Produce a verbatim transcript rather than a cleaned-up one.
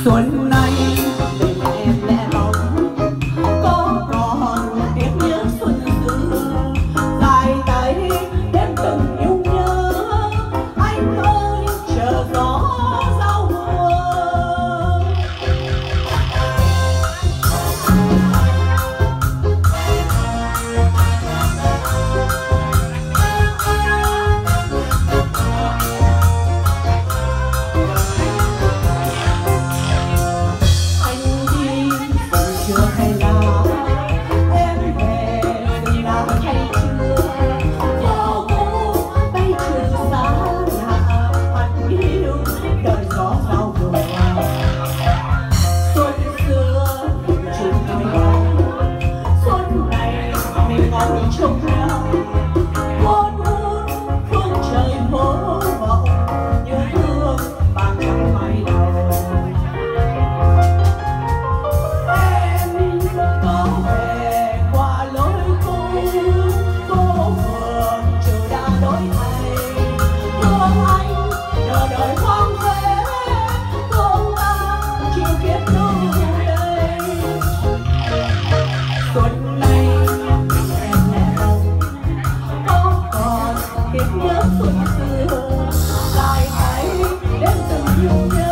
xuân nay tình em lẽ bóng có còn tiếc nhớ xuân xưa dài tay đêm từng yêu nhớ anh ơi chờ gió giao mùa. Trông nhau cuốn hút phương trời mơ mộng nhớ thương bàn trắng mây đầu. Em có về qua lối cũ phố phường chờ đã đổi thay thương anh chờ đợi hoang phế thương ta chiều kiếp đâu đây xuân này nhớ xuân xưa dài tay đêm từng yêu nhớ.